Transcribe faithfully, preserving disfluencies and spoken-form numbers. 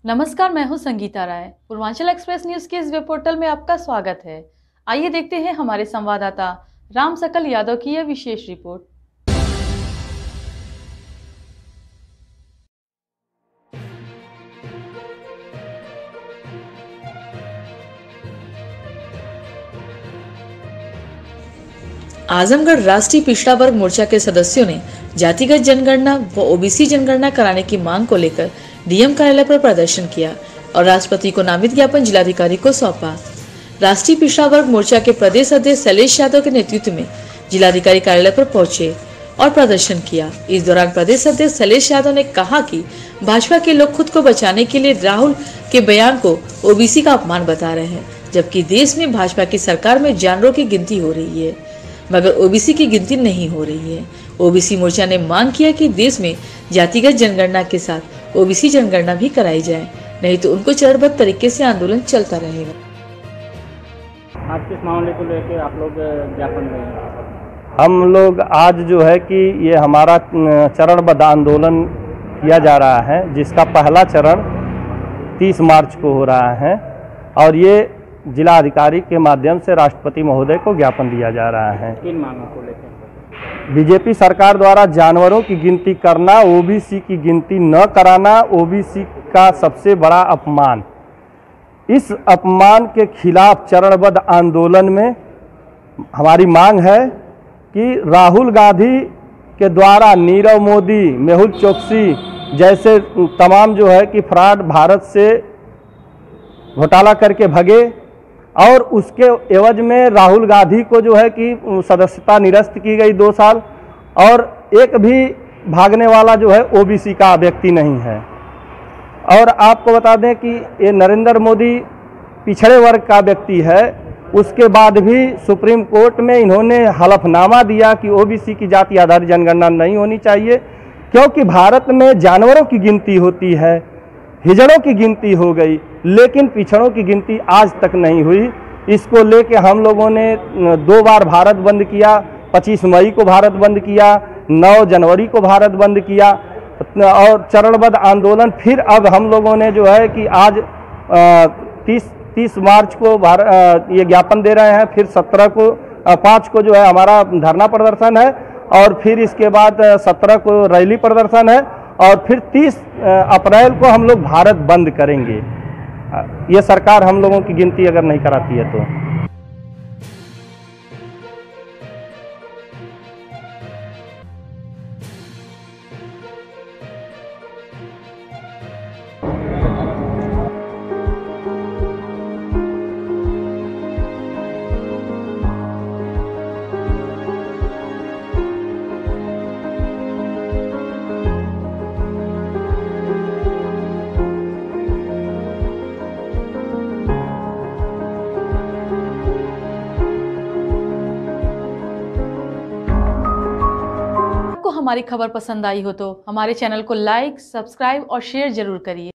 नमस्कार, मैं हूं संगीता राय। पूर्वांचल एक्सप्रेस न्यूज के इस वेब पोर्टल में आपका स्वागत है। आइए देखते हैं हमारे संवाददाता राम सकल यादव की यह विशेष रिपोर्ट। आजमगढ़ राष्ट्रीय पिछड़ा वर्ग मोर्चा के सदस्यों ने जातिगत जनगणना व ओबीसी जनगणना कराने की मांग को लेकर डीएम कार्यालय पर प्रदर्शन किया और राष्ट्रपति को नामित ज्ञापन जिलाधिकारी को सौंपा। राष्ट्रीय पिछड़ा वर्ग मोर्चा के प्रदेश अध्यक्ष शैलेश यादव के नेतृत्व में जिलाधिकारी कार्यालय पर पहुंचे और प्रदर्शन किया। इस दौरान प्रदेश अध्यक्ष शैलेश यादव ने कहा कि भाजपा के लोग खुद को बचाने के लिए राहुल के बयान को ओबीसी का अपमान बता रहे हैं, जबकि देश में भाजपा की सरकार में जानवरों की गिनती हो रही है मगर ओबीसी की गिनती नहीं हो रही है। ओबीसी मोर्चा ने मांग किया कि देश में जातिगत जनगणना के साथ ओबीसी जनगणना भी कराई जाए, नहीं तो उनको चरणबद्ध तरीके से आंदोलन चलता रहेगा। आज किस मामले को लेकर आप लोग ज्ञापन देंगे? हम लोग आज जो है कि ये हमारा चरणबद्ध आंदोलन किया जा रहा है, जिसका पहला चरण तीस मार्च को हो रहा है और ये जिला अधिकारी के माध्यम से राष्ट्रपति महोदय को ज्ञापन दिया जा रहा है। किन मांगों को लेकर? बीजेपी सरकार द्वारा जानवरों की गिनती करना, ओबीसी की गिनती न कराना ओबीसी का सबसे बड़ा अपमान। इस अपमान के खिलाफ चरणबद्ध आंदोलन में हमारी मांग है कि राहुल गांधी के द्वारा नीरव मोदी, मेहुल चोकसी जैसे तमाम जो है कि फ्रॉड भारत से घोटाला करके भगे और उसके एवज में राहुल गांधी को जो है कि सदस्यता निरस्त की गई दो साल और एक भी भागने वाला जो है ओबीसी का व्यक्ति नहीं है। और आपको बता दें कि ये नरेंद्र मोदी पिछड़े वर्ग का व्यक्ति है, उसके बाद भी सुप्रीम कोर्ट में इन्होंने हलफनामा दिया कि ओबीसी की जाति आधारित जनगणना नहीं होनी चाहिए, क्योंकि भारत में जानवरों की गिनती होती है, हिजड़ों की गिनती हो गई, लेकिन पिछड़ों की गिनती आज तक नहीं हुई। इसको लेके हम लोगों ने दो बार भारत बंद किया, पच्चीस मई को भारत बंद किया, नौ जनवरी को भारत बंद किया और चरणबद्ध आंदोलन फिर अब हम लोगों ने जो है कि आज तीस तीस मार्च को भारत ये ज्ञापन दे रहे हैं, फिर सत्रह को पाँच को जो है हमारा धरना प्रदर्शन है और फिर इसके बाद सत्रह को रैली प्रदर्शन है और फिर तीस अप्रैल को हम लोग भारत बंद करेंगे, ये सरकार हम लोगों की गिनती अगर नहीं कराती है तो। आपको हमारी खबर पसंद आई हो तो हमारे चैनल को लाइक, सब्सक्राइब और शेयर जरूर करिए।